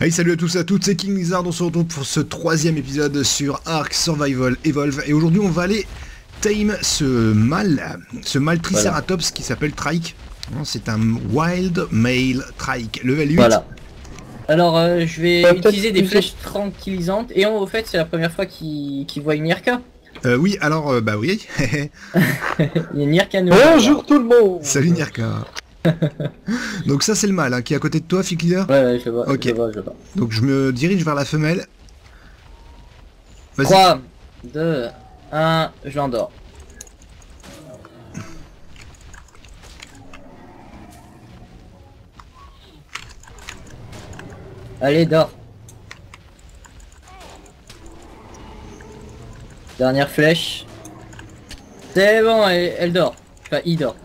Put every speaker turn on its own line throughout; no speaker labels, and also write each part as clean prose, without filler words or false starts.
Hey, salut à tous et à toutes, c'est King Lizard, on se retrouve pour ce troisième épisode sur Ark Survival Evolve. Et aujourd'hui on va aller tame ce mâle Triceratops qui s'appelle Trike. C'est un Wild Male Trike, level 8.
Voilà. Alors je vais utiliser des flèches tranquillisantes et au fait c'est la première fois qu'il voit une Nirka.
Oui, alors bah oui.
Il y a une Nirka nous.
Bonjour tout le monde.
Salut Nirka. Donc ça c'est le mâle qui est à côté de toi, Fig Leader.
Ouais, je le vois,
ok.
je le vois.
Donc je me dirige vers la femelle.
3, 2, 1, je l'endors. Allez, dors. Dernière flèche. C'est bon, elle dort. Enfin, il dort.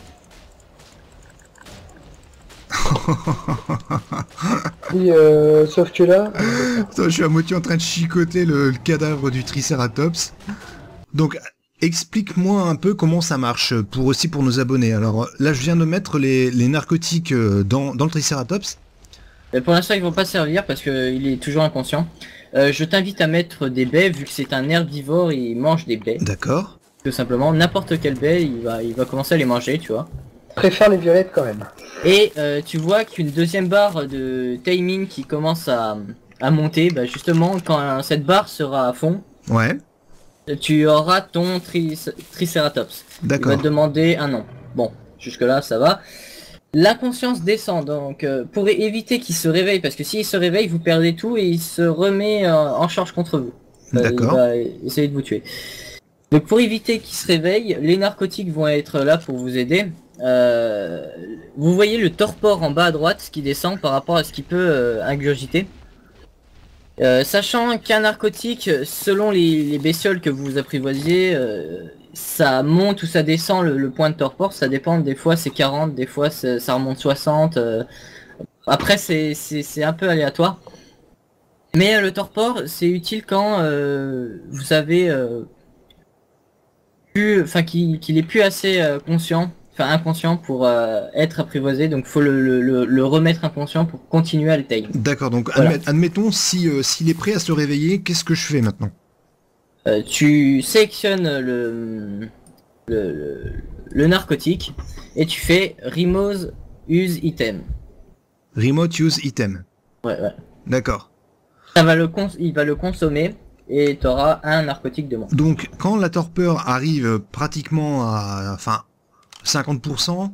Oui, sauf que là...
Attends, je suis à moitié en train de chicoter le cadavre du Triceratops. Donc, explique-moi un peu comment ça marche, pour nos abonnés. Alors là, je viens de mettre les narcotiques dans le Triceratops.
Mais pour l'instant, ils vont pas servir parce qu'il est toujours inconscient. Je t'invite à mettre des baies, vu que c'est un herbivore, il mange des baies.
D'accord.
Tout simplement, n'importe quelle baie, il va commencer à les manger, tu vois.
Préfère les violettes quand même.
Et tu vois qu'une deuxième barre de timing qui commence à monter, bah justement quand cette barre sera à fond,
ouais,
tu auras ton Triceratops.
D'accord.
Il va te demander un nom. Bon, jusque là ça va. L'inconscience descend, donc pour éviter qu'il se réveille, parce que s'il se réveille, vous perdez tout et il se remet en charge contre vous.
D'accord.
Il va essayer de vous tuer. Donc pour éviter qu'il se réveille, les narcotiques vont être là pour vous aider. Vous voyez le torpor en bas à droite qui descend par rapport à ce qu'il peut ingurgiter. Sachant qu'un narcotique, selon les bestioles que vous apprivoisiez, ça monte ou ça descend le point de torpor, ça dépend, des fois c'est 40, des fois ça remonte 60. Après c'est un peu aléatoire. Mais le torpor c'est utile quand vous avez qu'il est plus assez inconscient pour être apprivoisé, donc faut le remettre inconscient pour continuer à le tame.
D'accord, donc
voilà.
Admettons s'il est prêt à se réveiller, qu'est-ce que je fais maintenant?
Tu sélectionnes le narcotique et tu fais Remote Use Item.
Remote Use Item.
Ouais.
D'accord.
Il va le consommer et tu auras un narcotique de moins.
Donc quand la torpeur arrive pratiquement à 50%,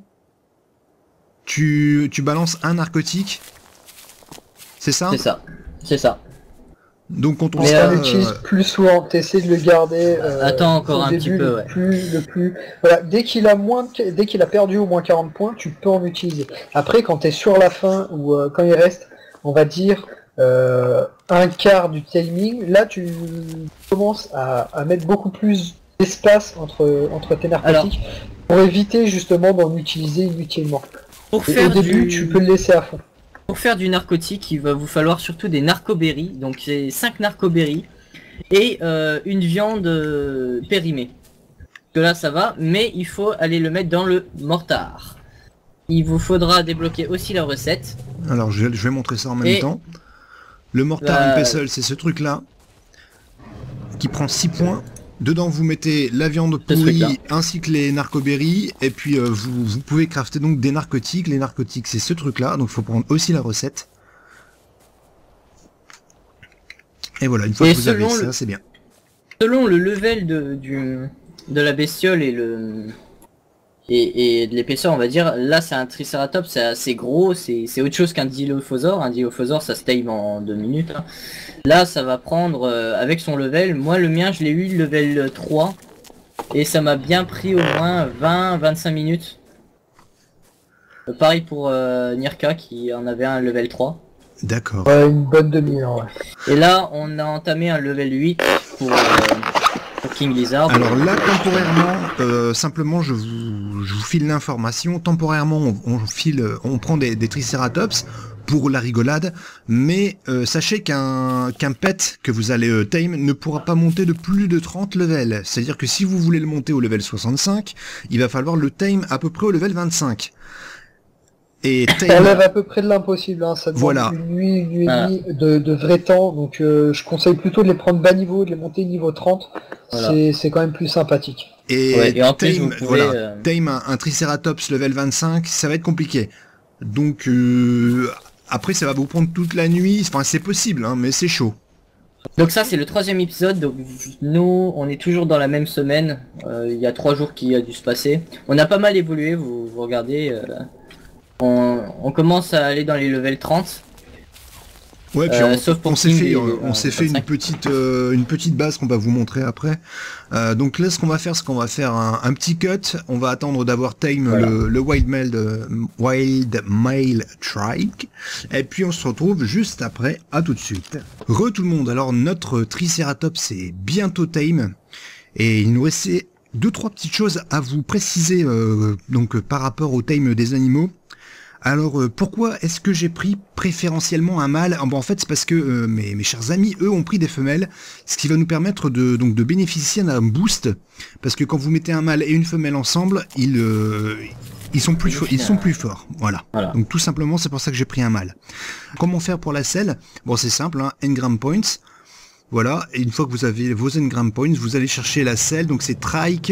tu balances un narcotique, c'est ça?
C'est ça.
Donc quand on
l'utilise plus souvent, t'essaies de le garder.
Attends encore un petit peu,
Voilà, dès qu'il a perdu au moins 40 points, tu peux en utiliser. Après, quand t'es sur la fin ou quand il reste, on va dire un quart du timing, là tu commences à mettre beaucoup plus d'espace entre tes narcotiques. Alors, pour éviter justement d'en utiliser inutilement. Au début, tu peux le laisser à fond.
Pour faire du narcotique, il va vous falloir surtout des narcoberries, donc c'est 5 narcoberries et une viande périmée. Que là ça va, mais il faut aller le mettre dans le mortar. Il vous faudra débloquer aussi la recette.
Alors je vais montrer ça en même temps. Le mortar and pestle, c'est ce truc là qui prend 6 points. Dedans vous mettez la viande pourrie ainsi que les narcoberries et puis vous pouvez crafter donc des narcotiques. Les narcotiques c'est ce truc là, donc il faut prendre aussi la recette. Et voilà, une fois que vous avez ça, c'est bien.
Selon le level de la bestiole et de l'épaisseur, on va dire, là c'est un Triceratops, c'est assez gros, c'est autre chose qu'un Dilophosaure. Un Dilophosaure ça se tame en 2 minutes. Hein. Là ça va prendre avec son level, moi le mien je l'ai eu level 3 et ça m'a bien pris au moins 20-25 minutes. Pareil pour Nirka qui en avait un level 3.
D'accord.
Ouais, une bonne demi-heure. Ouais.
Et là on a entamé un level 8 pour King Lizard.
Alors là temporairement, simplement je vous file l'information, temporairement on prend des Triceratops pour la rigolade, mais sachez qu'un pet que vous allez tame ne pourra pas monter de plus de 30 levels, c'est à dire que si vous voulez le monter au level 65, il va falloir le tame à peu près au level 25. Et
Ça
tame,
enlève à peu près de l'impossible, hein. Ça demande
Voilà.
une nuit et demie de vrai temps, donc je conseille plutôt de les prendre bas niveau, de les monter niveau 30,
Voilà.
c'est quand même plus sympathique.
Ouais, et en plus, vous
tame,
pouvez...
voilà, tame un Triceratops level 25, ça va être compliqué. Donc après ça va vous prendre toute la nuit, enfin c'est possible, hein, mais c'est chaud.
Donc ça, c'est le 3e épisode. Donc nous, on est toujours dans la même semaine. Il y a 3 jours qui a dû se passer. On a pas mal évolué, vous regardez. On commence à aller dans les levels 30.
Ouais, puis
sauf pour
on s'est
King
fait,
et,
on s'est fait une
25.
petite base qu'on va vous montrer après. Donc là, ce qu'on va faire, c'est qu'on va faire un petit cut. On va attendre d'avoir Tame
Voilà.
le Wild Male Trike. Et puis on se retrouve juste après. À tout de suite. Re tout le monde. Alors notre Triceratops est bientôt Tame. Et il nous restait 2-3 petites choses à vous préciser donc par rapport au Tame des animaux. Alors pourquoi est-ce que j'ai pris préférentiellement un mâle? En fait c'est parce que mes chers amis, eux, ont pris des femelles, ce qui va nous permettre de bénéficier d'un boost, parce que quand vous mettez un mâle et une femelle ensemble, ils sont plus forts. Voilà. Donc tout simplement c'est pour ça que j'ai pris un mâle. Comment faire pour la selle? Bon, c'est simple, hein, engram points. Voilà, et une fois que vous avez vos engram points, vous allez chercher la selle, donc c'est trike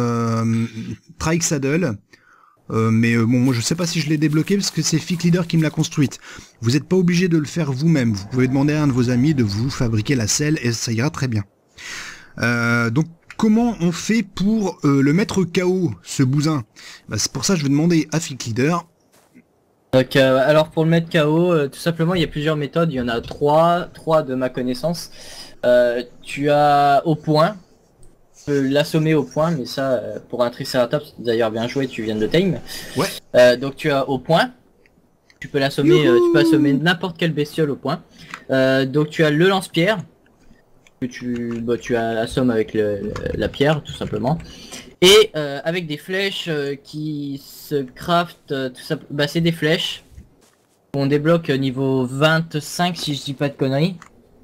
saddle. Mais bon, moi je sais pas si je l'ai débloqué parce que c'est Fic Leader qui me l'a construite. Vous n'êtes pas obligé de le faire vous-même. Vous pouvez demander à un de vos amis de vous fabriquer la selle et ça ira très bien. Donc comment on fait pour le mettre KO, ce bousin? C'est pour ça que je vais demander à Fic Leader.
Donc alors pour le mettre KO, tout simplement il y a plusieurs méthodes. Il y en a 3 de ma connaissance. Tu as au point. L'assommer au point, mais ça pour un Triceratops, d'ailleurs bien joué, tu viens de tame.
Ouais.
Donc tu as au point, tu peux l'assommer, tu peux assommer n'importe quelle bestiole au point. Donc tu as le lance-pierre que tu assommes avec la pierre tout simplement, et avec des flèches qui se craftent, tout ça, c'est des flèches qu'on débloque niveau 25 si je dis pas de conneries.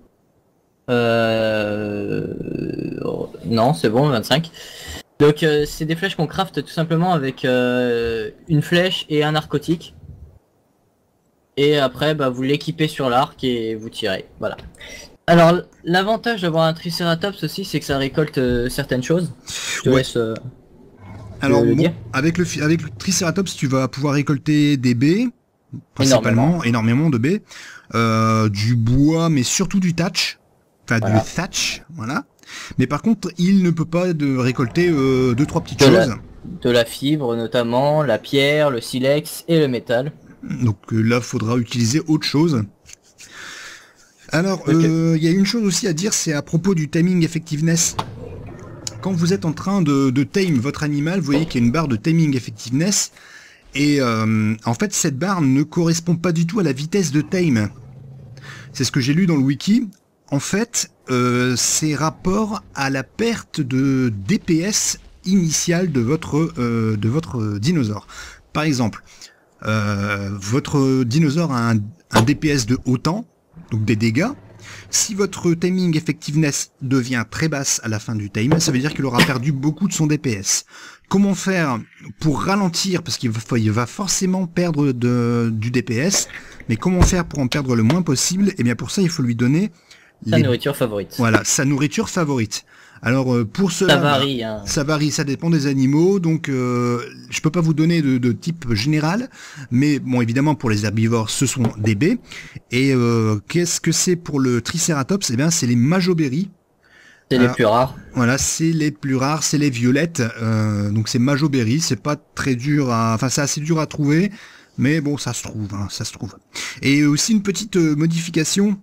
Non, c'est bon, 25. Donc c'est des flèches qu'on craft tout simplement avec une flèche et un narcotique. Et après vous l'équipez sur l'arc et vous tirez. Voilà. Alors l'avantage d'avoir un Triceratops aussi, c'est que ça récolte certaines choses. Je te laisse
alors
le
bon,
dire.
avec le Triceratops, tu vas pouvoir récolter des baies, principalement, énormément de baies, du bois, mais surtout du thatch. Enfin, du thatch, voilà. Mais par contre, il ne peut pas récolter 2-3 petites choses.
De la fibre notamment, la pierre, le silex et le métal.
Donc là, faudra utiliser autre chose. Alors, il y a une chose aussi à dire, c'est à propos du timing effectiveness. Quand vous êtes en train de tame votre animal, vous voyez qu'il y a une barre de timing effectiveness. Et en fait, cette barre ne correspond pas du tout à la vitesse de tame. C'est ce que j'ai lu dans le wiki. En fait, c'est rapport à la perte de DPS initiale de votre dinosaure. Par exemple, votre dinosaure a un DPS de autant, donc des dégâts. Si votre timing effectiveness devient très basse à la fin du time, ça veut dire qu'il aura perdu beaucoup de son DPS. Comment faire pour ralentir, parce qu'il va forcément perdre du DPS, mais comment faire pour en perdre le moins possible? Et bien pour ça, il faut lui donner
sa nourriture favorite.
Voilà, sa nourriture favorite. Alors pour cela,
ça varie, hein.
Ça varie, ça dépend des animaux, donc je peux pas vous donner de type général, mais bon, évidemment pour les herbivores, ce sont des baies. Et qu'est-ce que c'est pour le Triceratops? Eh bien, c'est les majoberries.
C'est les plus rares.
Voilà, c'est les plus rares, c'est les violettes. Donc c'est majoberries, c'est pas très dur à, enfin c'est assez dur à trouver, mais bon, ça se trouve, hein, ça se trouve. Et aussi une petite modification.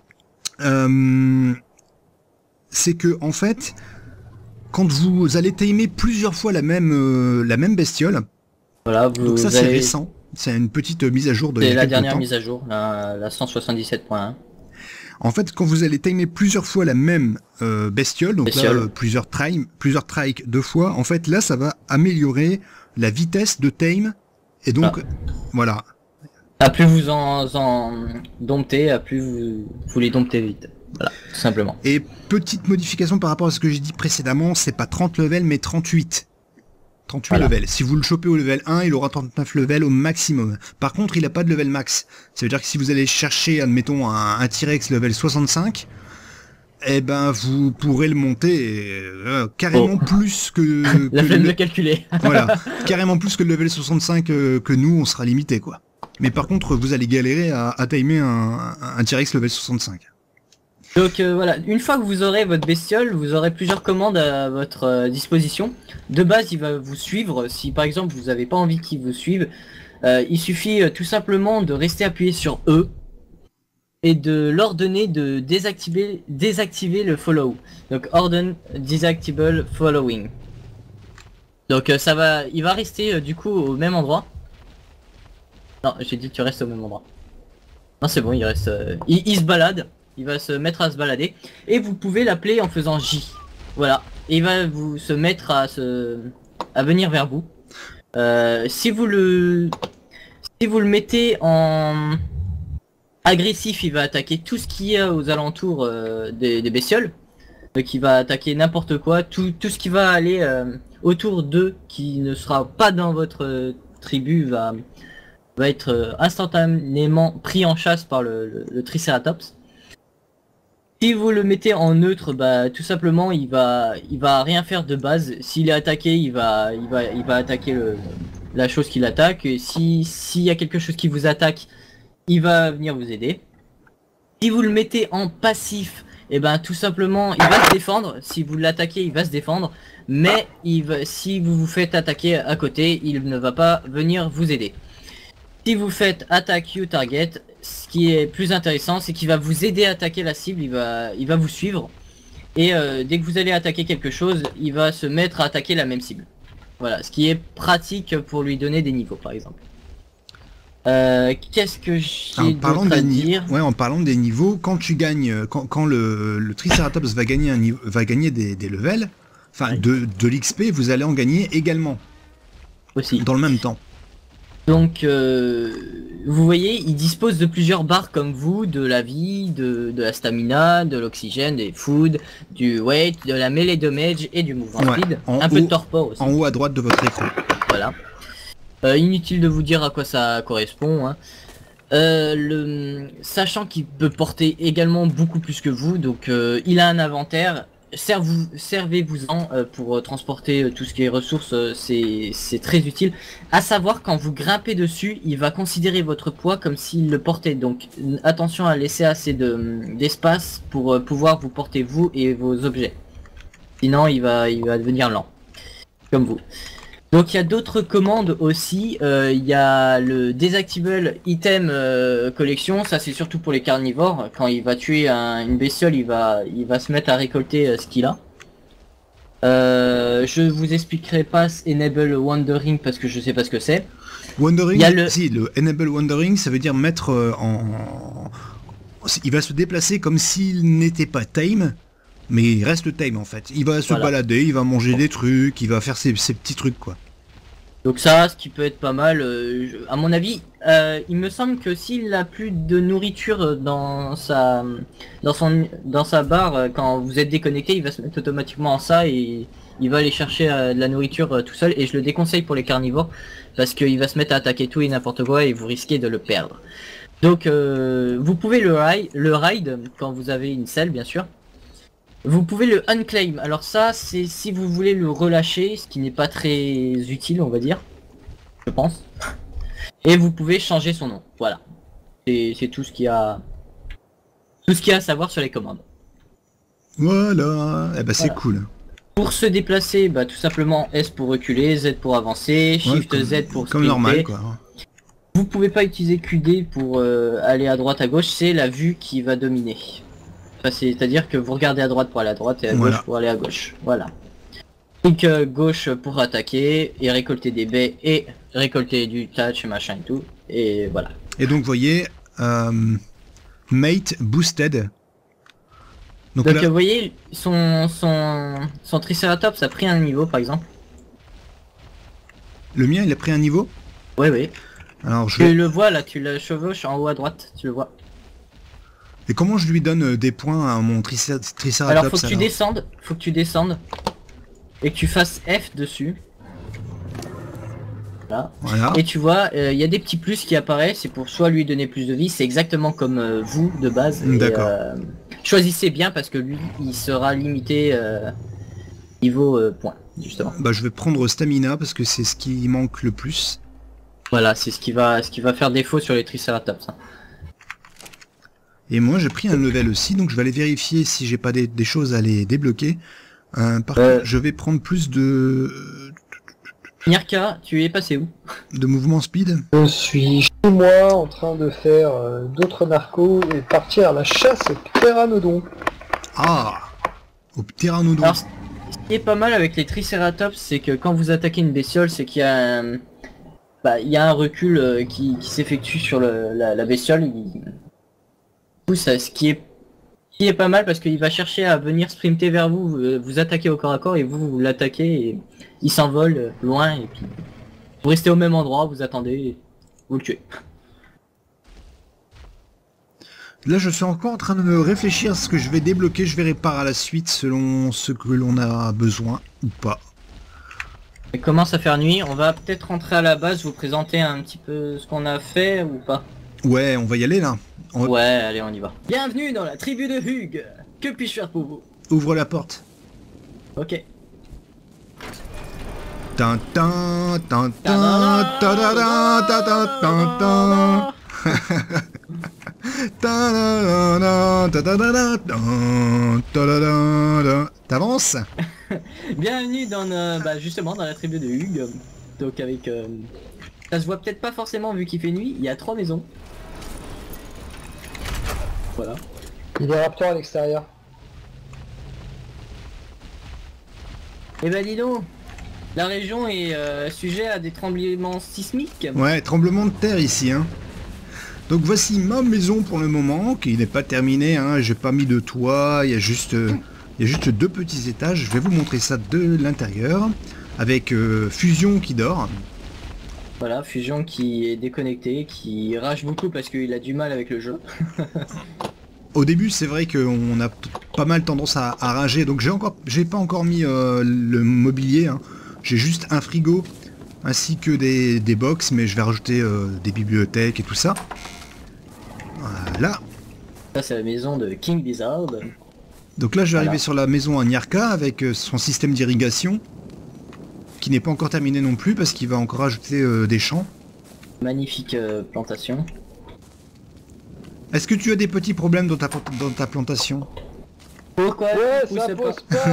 C'est que en fait, quand vous allez tamer plusieurs fois la même bestiole,
voilà,
donc ça c'est récent, c'est une petite mise à jour de.
C'est la dernière mise à jour, la 177.1.
En fait, quand vous allez timer plusieurs fois la même bestiole, donc là, plusieurs trikes 2 fois, en fait là ça va améliorer la vitesse de tame, et donc voilà.
À plus vous en domptez, à plus vous les domptez vite. Voilà, tout simplement.
Et petite modification par rapport à ce que j'ai dit précédemment, c'est pas 30 levels mais 38. 38 levels. Si vous le chopez au level 1, il aura 39 levels au maximum. Par contre, il n'a pas de level max. Ça veut dire que si vous allez chercher, admettons, un T-Rex level 65, eh ben, vous pourrez le monter carrément plus que...
La flemme de calculer.
Voilà, carrément plus que le level 65 que nous, on sera limité, quoi. Mais par contre, vous allez galérer à timer un T-Rex level 65.
Donc voilà, une fois que vous aurez votre bestiole, vous aurez plusieurs commandes à votre disposition. De base, il va vous suivre. Si par exemple vous n'avez pas envie qu'il vous suive, il suffit tout simplement de rester appuyé sur E et de l'ordonner de désactiver le follow. Donc ordon disable following. Donc il va rester du coup au même endroit. Non, j'ai dit tu restes au même endroit. Non, c'est bon, il reste. Il se balade. Il va se mettre à se balader et vous pouvez l'appeler en faisant J. Voilà. Et il va se mettre à venir vers vous. Si vous le mettez en agressif, il va attaquer tout ce qui est aux alentours des bestioles. Donc il va attaquer n'importe quoi, tout ce qui va aller autour d'eux, qui ne sera pas dans votre tribu, va être instantanément pris en chasse par le Triceratops. Si vous le mettez en neutre, bah tout simplement il va rien faire de base. S'il est attaqué, il va attaquer la chose qu'il attaque. Et s'il y a quelque chose qui vous attaque, il va venir vous aider. Si vous le mettez en passif, et ben tout simplement il va se défendre. Si vous l'attaquez, il va se défendre. Mais si vous vous faites attaquer à côté, il ne va pas venir vous aider. Si vous faites attack you target, ce qui est plus intéressant, c'est qu'il va vous aider à attaquer la cible, il va vous suivre. Et dès que vous allez attaquer quelque chose, il va se mettre à attaquer la même cible. Voilà, ce qui est pratique pour lui donner des niveaux par exemple. Qu'est-ce que j'ai d'autre à dire?
Ouais, en parlant des niveaux, quand tu gagnes, quand le Triceratops va gagner des levels, enfin de l'XP, vous allez en gagner également.
Aussi.
Dans le même temps.
Donc vous voyez, il dispose de plusieurs barres comme vous, de la vie, de la stamina, de l'oxygène, des food, du weight, de la melee damage et du mouvement speed. Un peu de torpor aussi.
En haut à droite de votre écran.
Voilà. Inutile de vous dire à quoi ça correspond. Hein. Sachant qu'il peut porter également beaucoup plus que vous, donc il a un inventaire. Servez-vous-en pour transporter tout ce qui est ressources, c'est très utile. À savoir, quand vous grimpez dessus, il va considérer votre poids comme s'il le portait. Donc attention à laisser assez d'espace pour pouvoir vous porter vous et vos objets. Sinon il va devenir lent. Comme vous. Donc il y a d'autres commandes aussi, il y a le Disable Item Collection, ça c'est surtout pour les carnivores. Quand il va tuer une bestiole, il va se mettre à récolter ce qu'il a. Je vous expliquerai pas Enable Wandering parce que je sais pas ce que c'est.
Wandering, si, le Enable Wandering, ça veut dire mettre il va se déplacer comme s'il n'était pas tame. Mais il reste tame en fait. Il va se balader, il va manger des trucs, il va faire ses petits trucs quoi. Donc
ça, ce qui peut être pas mal, à mon avis, il me semble que s'il a plus de nourriture dans sa barre, quand vous êtes déconnecté, il va se mettre automatiquement en ça et il va aller chercher de la nourriture tout seul. Et je le déconseille pour les carnivores parce qu'il va se mettre à attaquer tout et n'importe quoi et vous risquez de le perdre. Donc vous pouvez le ride quand vous avez une selle bien sûr. Vous pouvez le unclaim, alors ça c'est si vous voulez le relâcher, ce qui n'est pas très utile on va dire, je pense. Et vous pouvez changer son nom, voilà. C'est tout ce qu'il y a à savoir sur les commandes.
Voilà, eh ben c'est cool.
Pour se déplacer, bah tout simplement S pour reculer, Z pour avancer, Shift Z pour sprinter.
Comme normal quoi.
Vous pouvez pas utiliser QD pour aller à droite à gauche, c'est la vue qui va dominer. Enfin, c'est-à-dire que vous regardez à droite pour aller à droite et à gauche pour aller à gauche. Voilà. Clic gauche pour attaquer et récolter des baies et récolter du touch machin et tout. Et voilà.
Et donc vous voyez, Mate Boosted.
Donc là... vous voyez, son Triceratops a pris un niveau par exemple.
Le mien il a pris un niveau?
Oui oui.
Alors
tu le vois là, tu le chevauches en haut à droite, tu le vois.
Et comment je lui donne des points à mon Triceratops?
Alors faut que tu descendes et que tu fasses F dessus.
Voilà.
Et tu vois, il y a des petits plus qui apparaissent, c'est pour soit lui donner plus de vie, c'est exactement comme vous de base.
D'accord.
Choisissez bien parce que lui, il sera limité niveau points, justement.
Bah je vais prendre stamina parce que c'est ce qui manque le plus.
Voilà, c'est ce qui va faire défaut sur les Triceratops. Hein.
Et moi j'ai pris un level aussi, donc je vais aller vérifier si j'ai pas des choses à les débloquer. Par contre, je vais prendre plus de
Nirka, tu es passé où?
mouvement speed.
Je suis chez moi en train de faire d'autres narcos et partir à la chasse au pteranodon.
Ah, au pteranodon.
Alors, ce qui est pas mal avec les Triceratops, c'est que quand vous attaquez une bestiole, c'est qu'il y a un recul qui s'effectue sur la bestiole. Du coup, ce qui est pas mal parce qu'il va chercher à venir sprinter vers vous, vous attaquer au corps à corps et vous l'attaquez et il s'envole loin et puis vous restez au même endroit, vous attendez et vous le tuez.
Là je suis encore en train de me réfléchir à ce que je vais débloquer, je verrai par la suite selon ce que l'on a besoin ou pas.
Il commence à faire nuit, on va peut-être rentrer à la base, vous présenter un petit peu ce qu'on a fait ou pas.
Ouais, on va y aller là.
Ouais, allez on y va. Bienvenue dans la tribu de Hugh. Que puis-je faire pour vous?
Ouvre la porte.
Ok.
Tintin, tintin, tadada, tadada, tintin. Tadada, tadada, tadada. T'avances?
Bienvenue dans justement dans la tribu de Hugh. Donc avec ça se voit peut-être pas forcément vu qu'il fait nuit, il y a 3 maisons. Voilà.
Il y a des raptors à l'extérieur.
Et bah dis donc, la région est sujet à des tremblements sismiques.
Ouais, tremblement de terre ici, hein. Donc voici ma maison pour le moment, qui n'est pas terminée, hein. J'ai pas mis de toit, il y a juste 2 petits étages. Je vais vous montrer ça de l'intérieur, avec Fusion qui dort.
Voilà, Fusion qui est déconnecté, qui rage beaucoup parce qu'il a du mal avec le jeu.
Au début, c'est vrai qu'on a pas mal tendance à rager, donc j'ai pas encore mis le mobilier, hein. J'ai juste un frigo ainsi que des box, mais je vais rajouter des bibliothèques et tout ça. Voilà.
Ça c'est la maison de King Blizzard.
Donc là, je vais arriver sur la maison à Nirka avec son système d'irrigation, qui n'est pas encore terminé non plus parce qu'il va encore ajouter des champs.
Magnifique plantation.
Est-ce que tu as des petits problèmes dans ta plantation?
Pourquoi
Ouais, ça pose pas.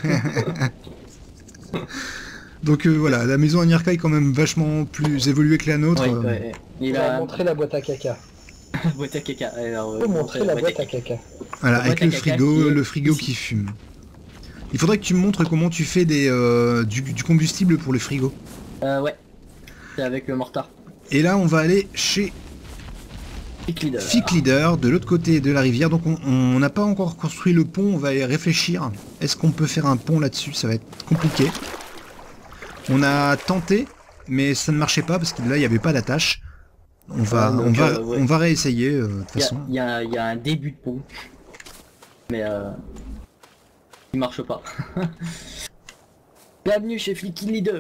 Donc voilà, la maison à Nirka est quand même vachement plus évoluée que la nôtre.
Oui, ouais.
Il a montré la boîte à caca.
boîte à caca. Alors,
Il faut montrer la boîte à caca.
Voilà, avec le frigo
ici.
qui fume. Il faudrait que tu me montres comment tu fais du combustible pour le frigo.
Ouais. C'est avec le mortar.
Et là, on va aller chez Fick Leader, de l'autre côté de la rivière. Donc on n'a pas encore construit le pont, on va y réfléchir. Est-ce qu'on peut faire un pont là-dessus? Ça va être compliqué. On a tenté, mais ça ne marchait pas parce que là, il n'y avait pas d'attache. On va réessayer de toute façon.
Il y a un début de pont. Mais il marche pas. Bienvenue chez Fick Leader.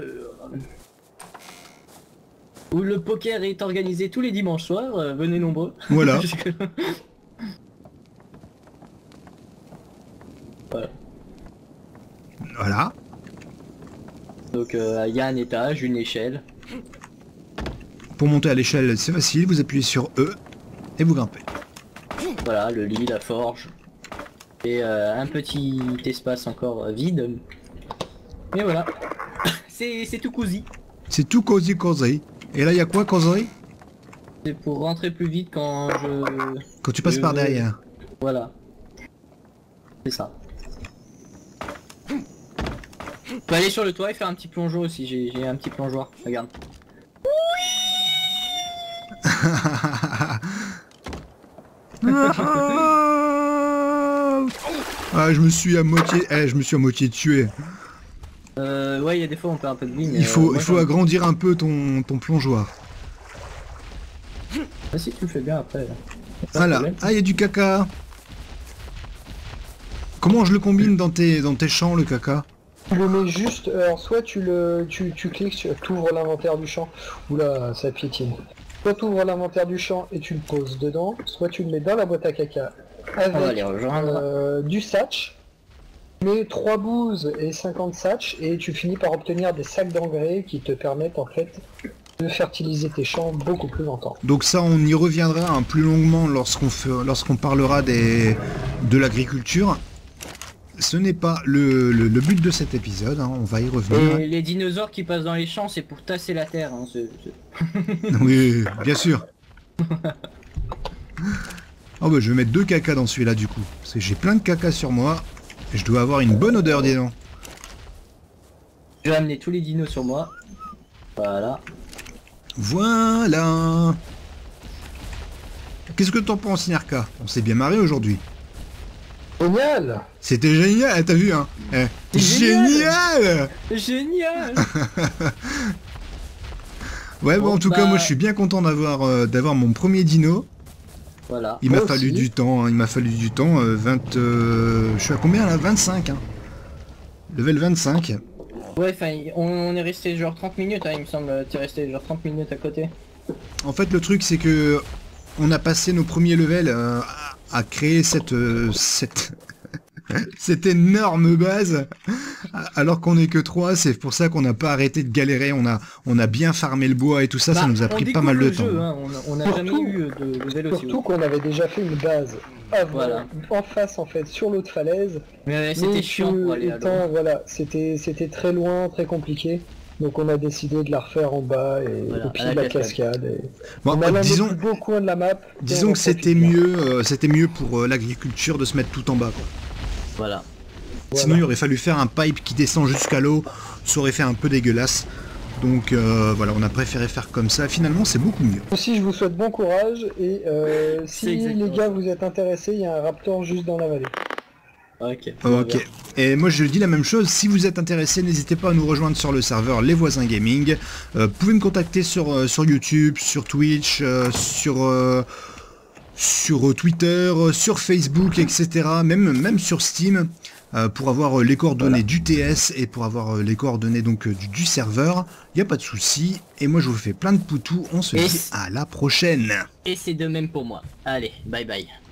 Où le poker est organisé tous les dimanches soirs, venez nombreux.
Voilà.
Voilà.
Voilà.
Donc il y a un étage, une échelle.
Pour monter à l'échelle, c'est facile, vous appuyez sur E et vous grimpez.
Voilà, le lit, la forge. Et un petit espace encore vide. Et voilà. C'est tout cosy.
C'est tout cosy. Et là, il y a quoi, cosy?
C'est pour rentrer plus vite quand
tu passes par derrière.
Voilà. C'est ça. On peut aller sur le toit et faire un petit plongeon aussi. J'ai un petit plongeoir. Regarde.
Ah, je me suis à moitié tué.
Ouais, il y a des fois on perd un peu de vie. Mais
il faut agrandir un peu ton plongeoir.
Ah si, tu le fais bien après.
Voilà. Ah, il y a du caca. Comment je le combine dans tes champs, le caca?
Tu le mets juste, alors soit tu cliques, tu ouvres l'inventaire du champ, oula ça piétine. Soit tu ouvres l'inventaire du champ et tu le poses dedans, soit tu le mets dans la boîte à caca
On va
avec
les rejoindre.
du satch. Tu mets 3 bouses et 50 satch et tu finis par obtenir des sacs d'engrais qui te permettent en fait de fertiliser tes champs beaucoup plus longtemps.
Donc ça, on y reviendra plus longuement lorsqu'on parlera de l'agriculture. Ce n'est pas le but de cet épisode, hein, on va y revenir.
Et les dinosaures qui passent dans les champs, c'est pour tasser la terre. Hein,
Oui, bien sûr. Oh bah je vais mettre 2 caca dans celui-là du coup. Parce que j'ai plein de caca sur moi. Et je dois avoir une bonne odeur, dis donc.
Je vais amener tous les dinos sur moi. Voilà.
Voilà. Qu'est-ce que t'en penses, Nyarka? On s'est bien marré aujourd'hui.
Génial!
C'était génial, t'as vu, hein? Génial!
Génial.
Ouais, bon, en tout cas, moi, je suis bien content d'avoir mon premier dino.
Voilà.
Il m'a fallu du temps, hein, 20... je suis à combien, là? 25, hein. Level 25.
Ouais, enfin, on est resté genre 30 minutes, hein, il me semble. T'es resté genre 30 minutes à côté.
En fait, le truc, c'est que on a passé nos premiers levels à créer cette énorme base, alors qu'on est que 3, c'est pour ça qu'on n'a pas arrêté de galérer, on a bien farmé le bois et tout ça, ça nous a pris pas mal de temps.
Hein. On n'a jamais eu de level aussi.
Surtout qu'on avait déjà fait une base avant, en face en fait, sur l'autre falaise.
Mais c'était chiant pour aller à l'eau.
Voilà, c'était très loin, très compliqué. Donc on a décidé de la refaire en bas et au pied de la cascade. Et...
Bon,
on a disons, beau coin de la map.
Disons que c'était mieux pour l'agriculture de se mettre tout en bas, quoi.
Voilà.
Sinon il aurait fallu faire un pipe qui descend jusqu'à l'eau, ça aurait fait un peu dégueulasse. Donc voilà, on a préféré faire comme ça, finalement c'est beaucoup mieux.
Aussi je vous souhaite bon courage et si les gars vous êtes intéressés, il y a un raptor juste dans la vallée.
Ok.
Ok. Et moi je dis la même chose, si vous êtes intéressé, n'hésitez pas à nous rejoindre sur le serveur Les Voisins Gaming. Vous pouvez me contacter sur YouTube, sur Twitch, sur Twitter, sur Facebook, etc. Même sur Steam, pour avoir les coordonnées du TS et pour avoir les coordonnées donc du serveur. Il n'y a pas de souci. Et moi je vous fais plein de poutous. On se dit à la prochaine.
Et c'est de même pour moi. Allez, bye bye.